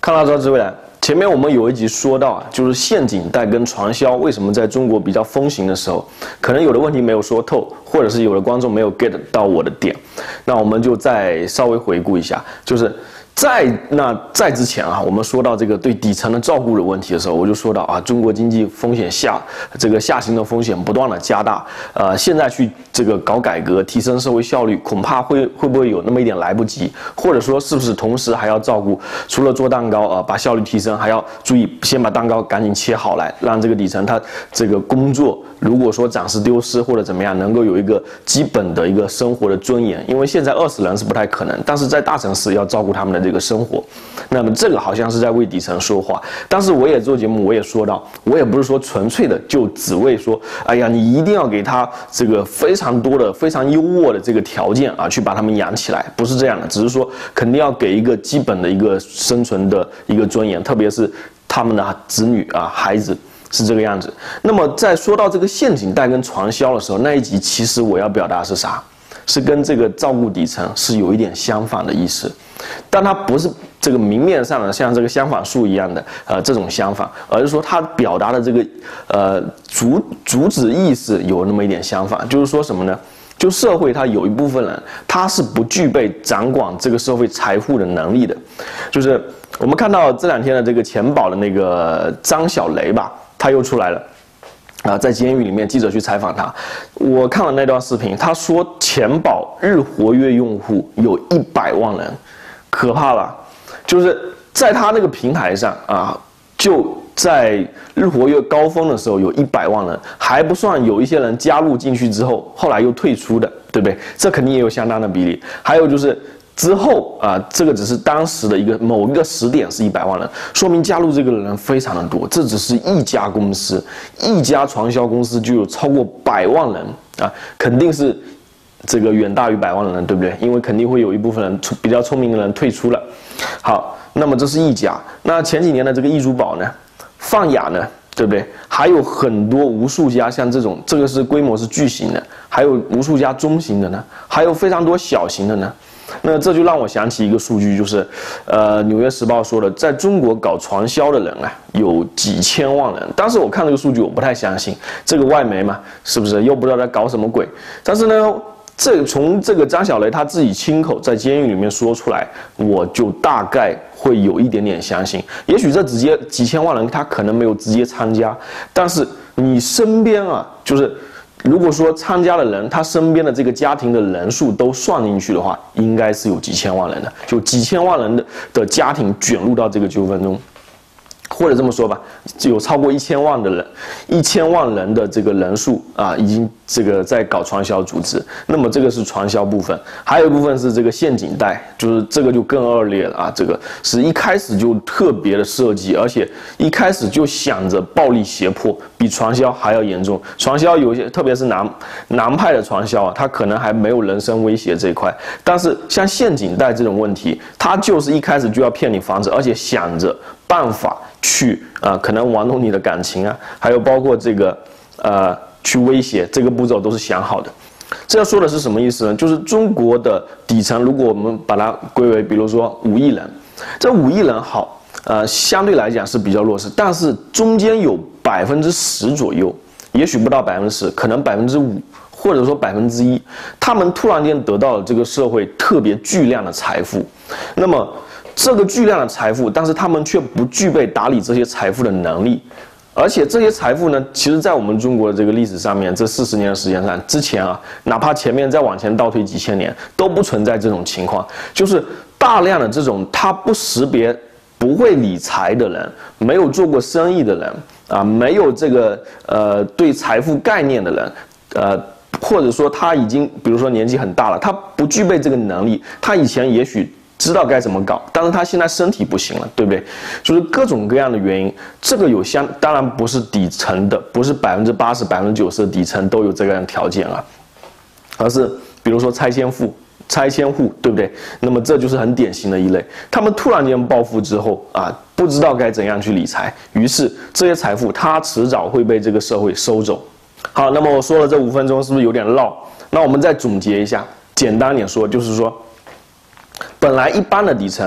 看到这之未来，前面我们有一集说到啊，就是陷阱贷跟传销为什么在中国比较风行的时候，可能有的问题没有说透，或者是有的观众没有 get 到我的点，那我们就再稍微回顾一下，就是在之前啊，我们说到这个对底层的照顾的问题的时候，我就说到啊，中国经济风险下行的风险不断的加大，现在去这个搞改革，提升社会效率，恐怕会不会有那么一点来不及，或者说是不是同时还要照顾，除了做蛋糕啊，把效率提升，还要注意先把蛋糕赶紧切好来，让这个底层它这个工作如果说暂时丢失或者怎么样，能够有一个基本的一个生活的尊严，因为现在饿死人是不太可能，但是在大城市要照顾他们的这个生活，那么这个好像是在为底层说话。但是我也做节目，我也说到，我也不是说纯粹的就只为说，哎呀，你一定要给他这个非常多的、非常优渥的这个条件啊，去把他们养起来，不是这样的，只是说肯定要给一个基本的一个生存的一个尊严，特别是他们的子女啊、孩子。是这个样子。那么在说到这个陷阱贷跟传销的时候，那一集其实我要表达是啥？是跟这个照顾底层是有一点相反的意思，但它不是这个明面上的像这个相反数一样的这种相反，而是说它表达的这个主旨意思有那么一点相反，就是说什么呢？就社会它有一部分人他是不具备掌管这个社会财富的能力的，就是我们看到这两天的这个钱宝的那个张小雷吧。他又出来了，在监狱里面，记者去采访他，我看了那段视频，他说钱宝日活跃用户有100万人，可怕了，就是在他那个平台上啊，就在日活跃高峰的时候有100万人，还不算有一些人加入进去之后，后来又退出的，对不对？这肯定也有相当的比例，还有就是。之后啊，这个只是当时的某一个时点是100万人，说明加入这个的人非常的多。这只是一家公司，一家传销公司就有超过100万人啊，肯定是这个远大于100万人，对不对？因为肯定会有一部分人比较聪明的人退出了。好，那么这是一家。那前几年的这个易珠宝呢，泛亚呢？对不对？还有很多无数家像这个是规模是巨型的，还有无数家中型的呢，还有非常多小型的呢。那这就让我想起一个数据，就是纽约时报说的，在中国搞传销的人啊，有几千万人。当时我看这个数据，我不太相信，这个外媒嘛，是不是又不知道在搞什么鬼？但是呢，从这个张小雷他自己亲口在监狱里面说出来，我就大概会有一点点相信。也许这直接几千万人他可能没有直接参加，但是你身边啊，就是如果说参加的人他身边的这个家庭的人数都算进去的话，应该是有几千万人的，就几千万人的家庭卷入到这个纠纷中。或者这么说吧，有超过1000万的人，1000万人的这个人数啊，已经这个在搞传销组织。那么这个是传销部分，还有一部分是这个陷阱贷，就是这个就更恶劣了啊！这个是一开始就特别的设计，而且一开始就想着暴力胁迫，比传销还要严重。传销有一些，特别是南派的传销啊，它可能还没有人身威胁这一块，但是像陷阱贷这种问题，它就是一开始就要骗你房子，而且想着办法去可能玩弄你的感情啊，还有包括这个去威胁，这个步骤都是想好的。这要说的是什么意思呢？就是中国的底层，如果我们把它归为，比如说5亿人，这5亿人好，相对来讲是比较弱势，但是中间有10%左右，也许不到10%，可能5%。或者说1%，他们突然间得到了这个社会特别巨量的财富，那么这个巨量的财富，但是他们却不具备打理这些财富的能力，而且这些财富呢，其实在我们中国的这个历史上面，这40年的时间上，之前啊，哪怕前面再往前倒推几千年，都不存在这种情况，就是大量的这种他不识别、不会理财的人，没有做过生意的人啊，没有这个对财富概念的人，或者说他已经，比如说年纪很大了，他不具备这个能力，他以前也许知道该怎么搞，但是他现在身体不行了，对不对？就是各种各样的原因，这个当然不是底层的，不是80%、90%的底层都有这样的条件啊，而是比如说拆迁户，对不对？那么这就是很典型的一类，他们突然间暴富之后啊，不知道该怎样去理财，于是这些财富他迟早会被这个社会收走。好，那么我说了这5分钟是不是有点绕？那我们再总结一下，简单点说，就是说，本来一般的底层，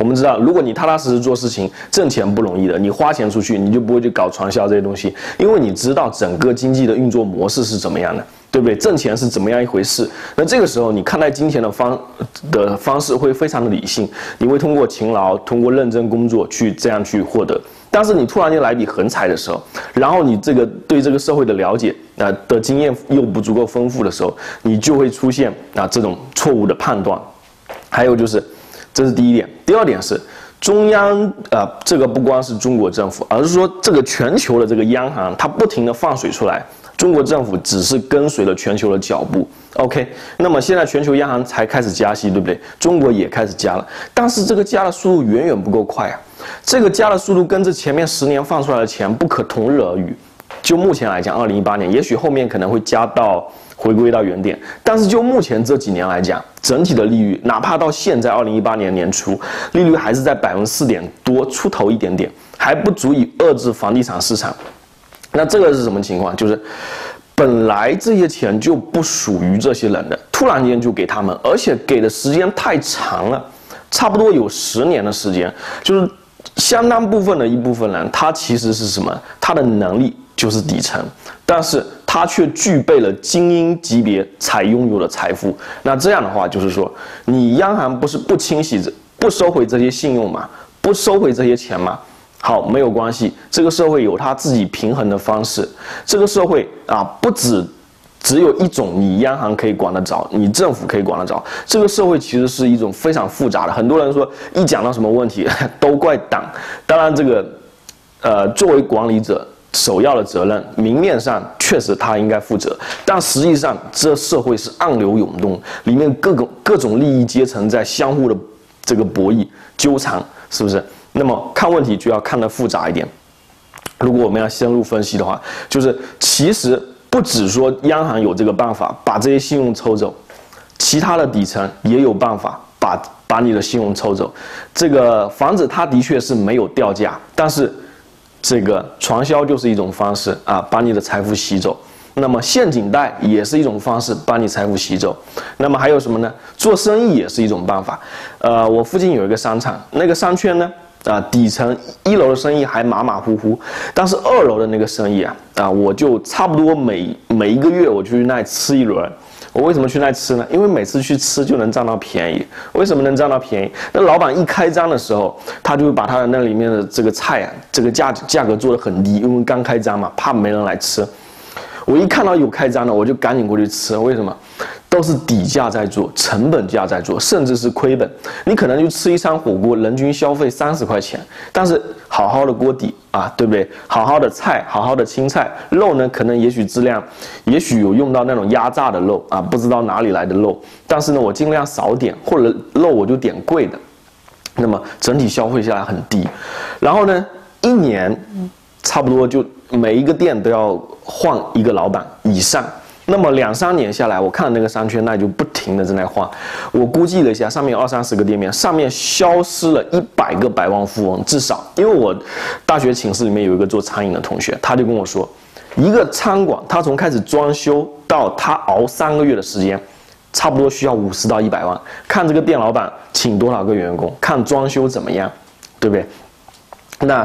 我们知道，如果你踏踏实实做事情，挣钱不容易的，你花钱出去，你就不会去搞传销这些东西，因为你知道整个经济的运作模式是怎么样的，对不对？挣钱是怎么样一回事？那这个时候，你看待金钱的方式会非常的理性，你会通过勤劳、通过认真工作去这样去获得。但是你突然间来笔横财的时候，然后你这个对这个社会的了解的经验又不足够丰富的时候，你就会出现这种错误的判断。还有就是，这是第一点。第二点是，中央这个不光是中国政府，而是说这个全球的这个央行，它不停的放水出来，中国政府只是跟随了全球的脚步。OK， 那么现在全球央行才开始加息，对不对？中国也开始加了，但是这个加的速度远远不够快啊。这个加的速度跟这前面10年放出来的钱不可同日而语。就目前来讲，2018年，也许后面可能会加到回归到原点，但是就目前这几年来讲，整体的利率，哪怕到现在2018年年初，利率还是在4%点多出头一点点，还不足以遏制房地产市场。那这个是什么情况？就是本来这些钱就不属于这些人的，突然间就给他们，而且给的时间太长了，差不多有10年的时间，就是相当部分的一部分人，他其实是什么？他的能力就是底层，但是他却具备了精英级别才拥有的财富。那这样的话，就是说，你央行不是不清洗、不收回这些信用吗？不收回这些钱吗？好，没有关系，这个社会有它自己平衡的方式。这个社会不只有一种你央行可以管得着，你政府可以管得着。这个社会其实是一种非常复杂的。很多人说一讲到什么问题都怪党，当然这个作为管理者首要的责任，明面上确实他应该负责，但实际上这社会是暗流涌动，里面各种利益阶层在相互的这个博弈纠缠，是不是？那么看问题就要看得复杂一点。如果我们要深入分析的话，就是其实不只说央行有这个办法把这些信用抽走，其他的底层也有办法把你的信用抽走。这个房子它的确是没有掉价，但是这个传销就是一种方式把你的财富吸走。那么陷阱贷也是一种方式，把你财富吸走。那么还有什么呢？做生意也是一种办法。我附近有一个商场，那个商圈呢，底层1楼的生意还马马虎虎，但是2楼的那个生意我就差不多每一个月我就去那里吃一轮。我为什么去那里吃呢？因为每次去吃就能占到便宜。为什么能占到便宜？那老板一开张的时候，他就会把他的那里面的这个菜这个价格做得很低，因为刚开张嘛，怕没人来吃。我一看到有开张的，我就赶紧过去吃。为什么？都是底价在做，成本价在做，甚至是亏本。你可能就吃一餐火锅，人均消费30块钱，但是好好的锅底对不对？好好的菜，好好的青菜，肉呢，可能也许质量，也许有用到那种压榨的肉不知道哪里来的肉，但是呢，我尽量少点，或者肉我就点贵的，那么整体消费下来很低。然后呢，1年差不多就每一个店都要换一个老板以上。那么2、3年下来，我看那个商圈，那就不停的在那换。我估计了一下，上面有20-30个店面，上面消失了100个百万富翁至少。因为我大学寝室里面有一个做餐饮的同学，他就跟我说，一个餐馆他从开始装修到他熬3个月的时间，差不多需要50到100万。看这个店老板请多少个员工，看装修怎么样，对不对？那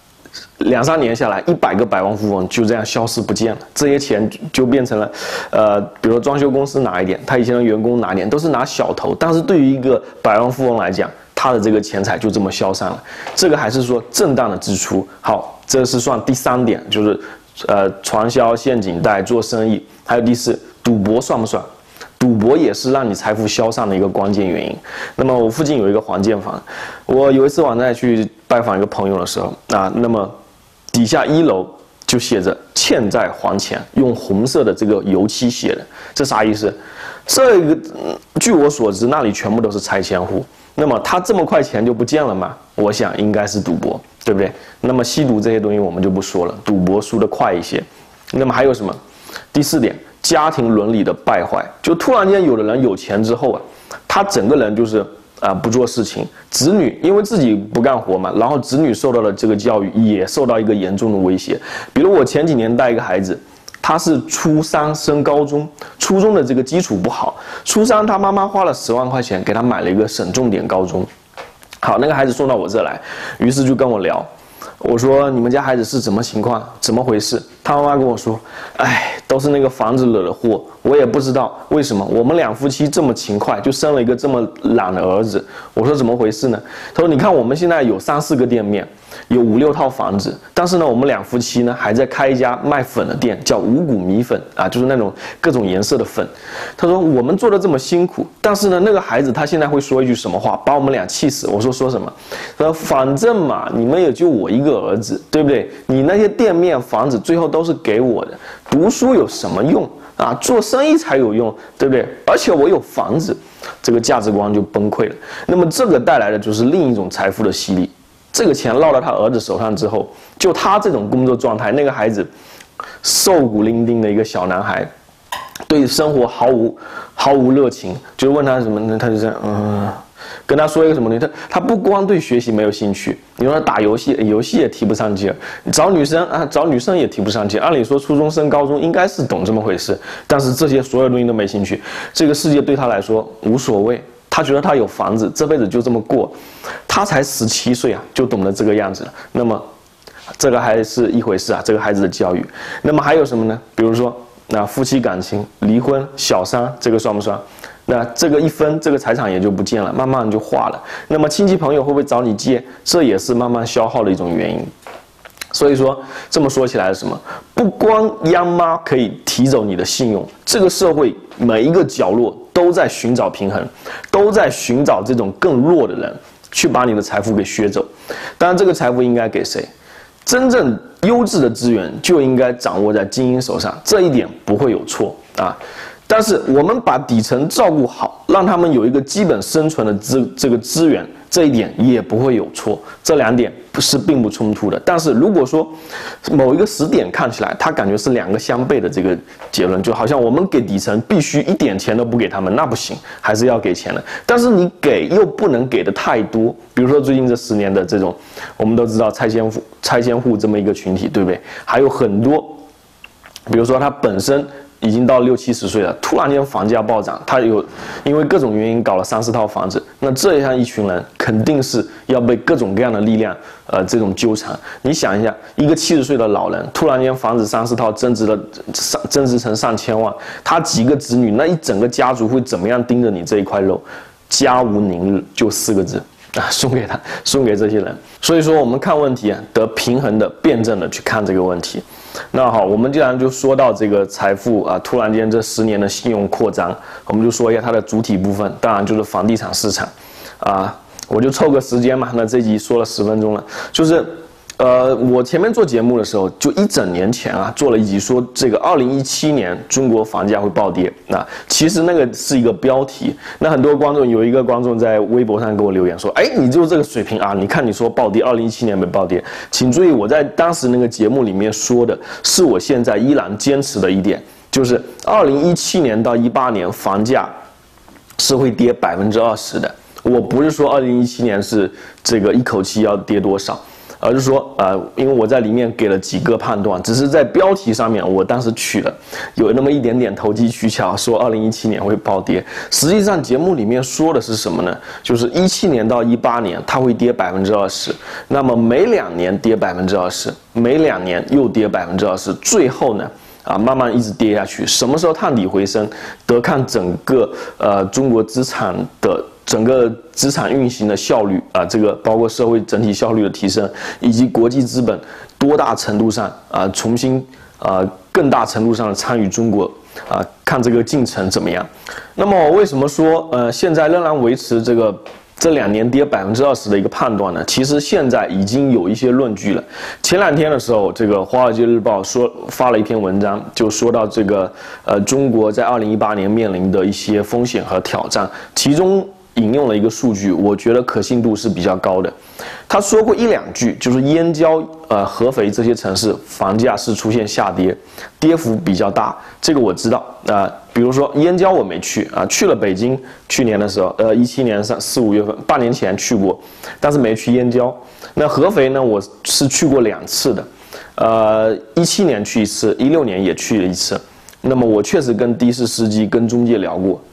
2、3年下来，100个百万富翁就这样消失不见了，这些钱就变成了，比如说装修公司拿一点，他以前的员工拿一点，都是拿小头。但是对于一个百万富翁来讲，他的这个钱财就这么消散了。这个还是说正当的支出。好，这是算第3点，就是传销、陷阱贷、做生意。还有第4，赌博算不算？赌博也是让你财富消散的一个关键原因。那么我附近有一个黄建房，我有一次晚上去拜访一个朋友的时候那么底下1楼就写着欠债还钱，用红色的这个油漆写的，这啥意思？这个据我所知，那里全部都是拆迁户。那么他这么快钱就不见了吗？我想应该是赌博，对不对？那么吸毒这些东西我们就不说了，赌博输得快一些。那么还有什么？第4点。家庭伦理的败坏，就突然间有的人有钱之后他整个人就是不做事情，子女因为自己不干活嘛，然后子女受到的这个教育也受到一个严重的威胁。比如我前几年带一个孩子，他是初3升高中，初中的这个基础不好，初3他妈妈花了10万块钱给他买了一个省重点高中。 好，那个孩子送到我这来，于是就跟我聊。我说你们家孩子是什么情况？怎么回事？他妈妈跟我说，哎，都是那个房子惹的祸，我也不知道为什么。我们两夫妻这么勤快，就生了一个这么懒的儿子。我说怎么回事呢？他说你看我们现在有3、4个店面，有5、6套房子，但是呢，我们两夫妻呢还在开一家卖粉的店，叫五谷米粉啊，就是那种各种颜色的粉。他说我们做的这么辛苦，但是呢，那个孩子他现在会说一句什么话，把我们俩气死。我说什么？他说反正嘛，你们也就我一个儿子，对不对？你那些店面房子最后都是给我的，读书有什么用啊？做生意才有用，对不对？而且我有房子，这个价值观就崩溃了。那么这个带来的就是另一种财富的洗礼。这个钱落到他儿子手上之后，就他这种工作状态，那个孩子瘦骨伶仃的一个小男孩，对生活毫无热情，就问他什么呢？他就这样，跟他说一个什么呢？他不光对学习没有兴趣，你说他打游戏，游戏也提不上劲儿，找女生也提不上劲。按理说初中升高中应该是懂这么回事，但是这些所有东西都没兴趣。这个世界对他来说无所谓。他觉得他有房子，这辈子就这么过。他才17岁啊，就懂得这个样子了。那么，这个还是一回事啊，这个孩子的教育。那么还有什么呢？比如说，那夫妻感情、离婚、小三，这个算不算？那这个一分，这个财产也就不见了，慢慢就化了。那么亲戚朋友会不会找你借？这也是慢慢消耗的一种原因。所以说，这么说起来是什么？不光央妈可以提走你的信用，这个社会每一个角落都在寻找平衡，都在寻找这种更弱的人，去把你的财富给削走。当然，这个财富应该给谁？真正优质的资源就应该掌握在精英手上，这一点不会有错啊。但是我们把底层照顾好，让他们有一个基本生存的这个资源，这一点也不会有错。这2点是并不冲突的。但是如果说某一个时点看起来，它感觉是2个相悖的这个结论，就好像我们给底层必须一点钱都不给他们，那不行，还是要给钱的。但是你给又不能给的太多，比如说最近这10年的这种，我们都知道拆迁户这么一个群体，对不对？还有很多，比如说他本身已经到60、70岁了，突然间房价暴涨，他因为各种原因搞了3、4套房子，那这样一群人肯定是要被各种各样的力量这种纠缠。你想一下，一个70岁的老人突然间房子3、4套增值成上千万，他几个子女，那一整个家族会怎么样盯着你这一块肉？家无宁日，就4个字啊，送给这些人。所以说我们看问题啊，得平衡的、辩证的去看这个问题。那好，我们既然就说到这个财富啊，突然间这10年的信用扩张，我们就说一下它的主体部分，当然就是房地产市场，啊，我就凑个时间嘛，那这集说了10分钟了，就是。我前面做节目的时候，就1整年前啊，做了一集说这个2017年中国房价会暴跌。那其实那个是一个标题。那很多观众有一个观众在微博上给我留言说：“哎，你就这个水平啊？你看你说暴跌，2017年没暴跌。”请注意，我在当时那个节目里面说的是我现在依然坚持的一点，就是2017年到18年房价是会跌20%的。我不是说2017年是这个一口气要跌多少。而是说，因为我在里面给了几个判断，只是在标题上面我当时取了有那么一点点投机取巧，说2017年会暴跌。实际上节目里面说的是什么呢？就是17年到18年它会跌20%，那么每2年跌20%，每2年又跌20%，最后呢？慢慢一直跌下去，什么时候探底回升，得看整个中国资产的整个资产运行的效率啊，这个包括社会整体效率的提升，以及国际资本多大程度上重新更大程度上的参与中国看这个进程怎么样。那么我为什么说现在仍然维持这2年跌20%的一个判断呢？其实现在已经有一些论据了。前2天的时候，这个《华尔街日报》发了一篇文章，就说到这个中国在2018年面临的一些风险和挑战，其中引用了一个数据，我觉得可信度是比较高的。他说过1、2句，就是燕郊、合肥这些城市房价是出现下跌，跌幅比较大，这个我知道比如说燕郊我没去去了北京，去年的时候，17年4、5月份，半年前去过，但是没去燕郊。那合肥呢，我是去过2次的，17年去1次，16年也去了1次。那么我确实跟的士司机、跟中介聊过，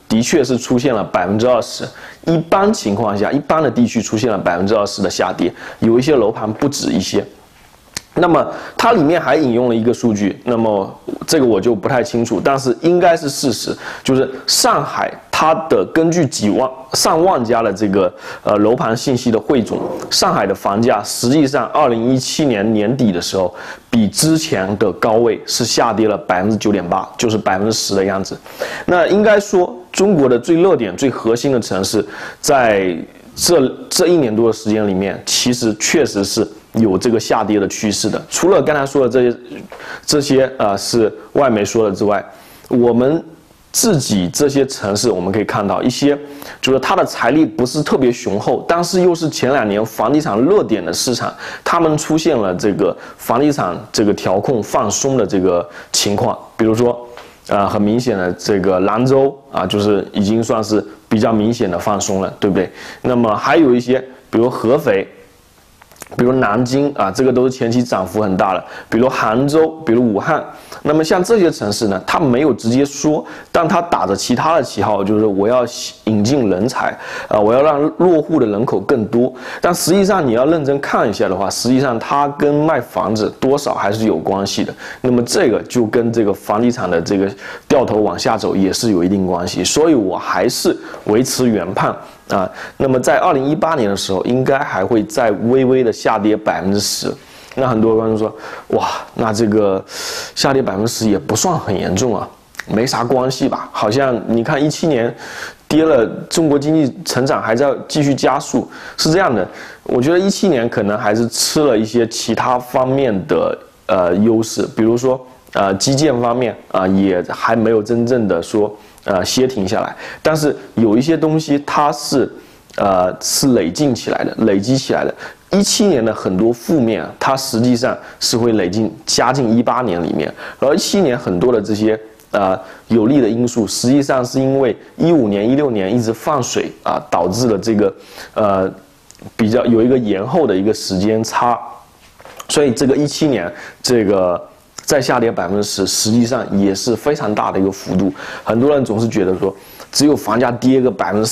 的确是出现了20%，一般情况下，一般的地区出现了20%的下跌，有一些楼盘不止一些。那么它里面还引用了一个数据，那么这个我就不太清楚，但是应该是事实，就是上海它的根据上万家的这个楼盘信息的汇总，上海的房价实际上2017年年底的时候，比之前的高位是下跌了9.8%，就是10%的样子。那应该说，中国的最热点、最核心的城市，在这1年多的时间里面，其实确实是有这个下跌的趋势的。除了刚才说的这些是外媒说的之外，我们自己这些城市，我们可以看到一些，就是它的财力不是特别雄厚，但是又是前2年房地产热点的市场，他们出现了这个房地产这个调控放松的这个情况。比如说，很明显的这个兰州就是已经算是比较明显的放松了，对不对？那么还有一些，比如合肥，比如南京这个都是前期涨幅很大的，比如杭州，比如武汉。那么像这些城市呢，它没有直接说，但它打着其他的旗号，就是我要引进人才我要让落户的人口更多。但实际上你要认真看一下的话，实际上它跟卖房子多少还是有关系的。那么这个就跟这个房地产的这个掉头往下走也是有一定关系。所以我还是维持原判。那么在2018年的时候，应该还会再微微的下跌10%。那很多观众说，哇，那这个下跌10%也不算很严重啊，没啥关系吧？好像你看17年跌了，中国经济成长还在继续加速，是这样的。我觉得17年可能还是吃了一些其他方面的优势，比如说基建方面也还没有真正的说歇停下来，但是有一些东西它是累积起来的。17年的很多负面它实际上是会加进18年里面，而17年很多的这些有利的因素，实际上是因为15年、16年一直放水导致了这个比较有一个延后的一个时间差，所以这个17年这个再下跌10%，实际上也是非常大的一个幅度。很多人总是觉得说，只有房价跌个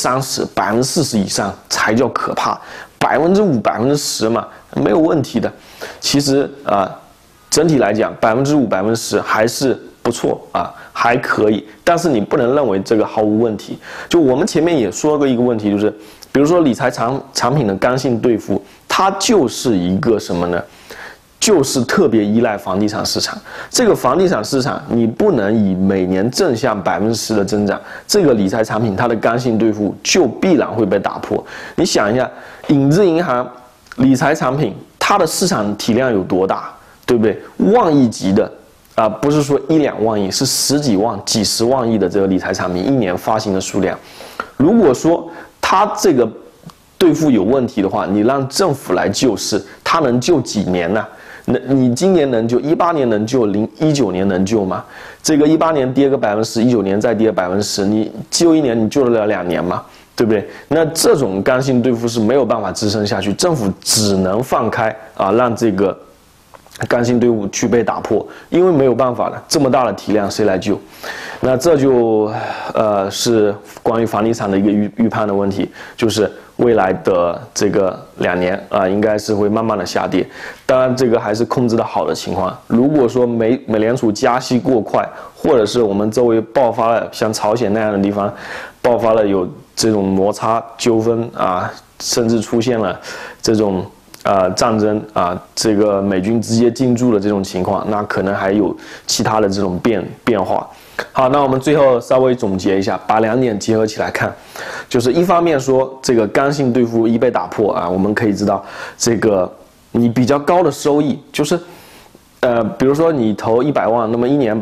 30%、40%以上才叫可怕，5%、10%嘛，没有问题的。其实整体来讲，5%、10%还是不错还可以。但是你不能认为这个毫无问题。就我们前面也说过一个问题，就是比如说理财产品的刚性兑付，它就是一个什么呢？就是特别依赖房地产市场。这个房地产市场，你不能以每年正向10%的增长，这个理财产品它的刚性兑付就必然会被打破。你想一下，影子银行理财产品，它的市场体量有多大，对不对？万亿级的不是说1、2万亿，是10几万、几十万亿的这个理财产品一年发行的数量。如果说它这个兑付有问题的话，你让政府来救市，它能救几年呢？你今年能救，18年能救，19年能救吗？这个18年跌个10%，19年再跌10%，你救1年，你救得了2年吗？对不对？那这种刚性兑付是没有办法支撑下去，政府只能放开让这个刚性兑付去被打破，因为没有办法了，这么大的体量谁来救？那这就是关于房地产的一个预判的问题，就是未来的这个2年应该是会慢慢的下跌。当然，这个还是控制的好的情况。如果说美联储加息过快，或者是我们周围爆发了像朝鲜那样的地方爆发了有这种摩擦纠纷甚至出现了这种战争这个美军直接进驻的这种情况，那可能还有其他的这种变化。好，那我们最后稍微总结一下，把2点结合起来看，就是一方面说这个刚性兑付一被打破我们可以知道这个你比较高的收益，就是比如说你投100万，那么1年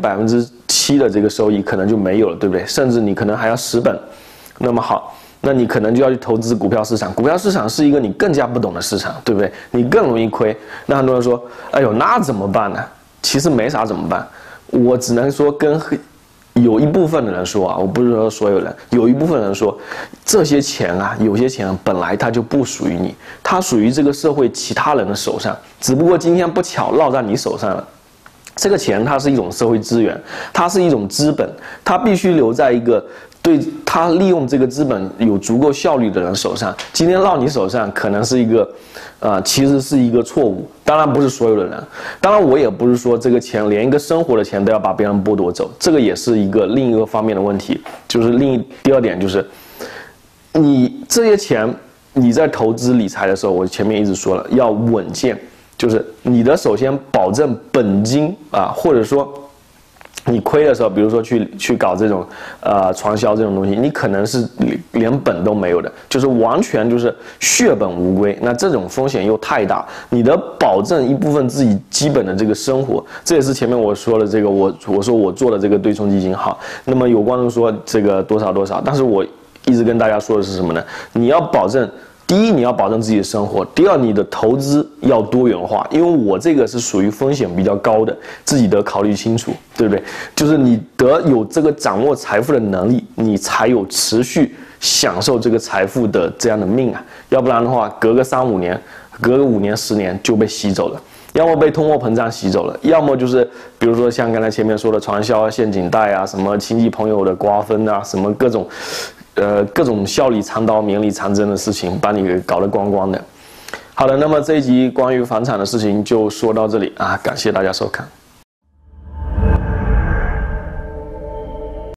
7%的这个收益可能就没有了，对不对？甚至你可能还要蚀本。那么好，那你可能就要去投资股票市场。股票市场是一个你更加不懂的市场，对不对？你更容易亏。那很多人说，哎呦，那怎么办呢？其实没啥怎么办，我只能说跟有一部分的人说我不是说所有人，有一部分人说，这些钱有些钱本来它就不属于你，它属于这个社会其他人的手上，只不过今天不巧落在你手上了。这个钱它是一种社会资源，它是一种资本，它必须留在一个对他利用这个资本有足够效率的人手上，今天落你手上可能是一个，其实是一个错误。当然不是所有的人，当然我也不是说这个钱连一个生活的钱都要把别人剥夺走，这个也是一个另一个方面的问题。就是第二点就是，你这些钱你在投资理财的时候，我前面一直说了要稳健，就是你的首先保证本金啊，或者说。你亏的时候，比如说去搞这种传销这种东西，你可能是连本都没有的，就是完全就是血本无归。那这种风险又太大，你的保证一部分自己基本的这个生活，这也是前面我说的这个我说我做的这个对冲基金好。那么有观众说这个多少多少，但是我一直跟大家说的是什么呢？你要保证。第一，你要保证自己的生活；第二，你的投资要多元化，因为我这个是属于风险比较高的，自己得考虑清楚，对不对？就是你得有这个掌握财富的能力，你才有持续享受这个财富的这样的命啊，要不然的话，隔个3-5年，隔个5年10年就被吸走了。要么被通货膨胀吸走了，要么就是比如说像刚才前面说的传销、陷阱贷啊，什么亲戚朋友的瓜分啊，什么各种笑里藏刀、绵里藏针的事情，把你给搞得光光的。好的，那么这一集关于房产的事情就说到这里啊，感谢大家收看。